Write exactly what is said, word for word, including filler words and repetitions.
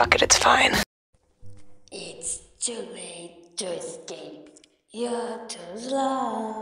fuck it, it's fine. It's too late to escape. You're too slow.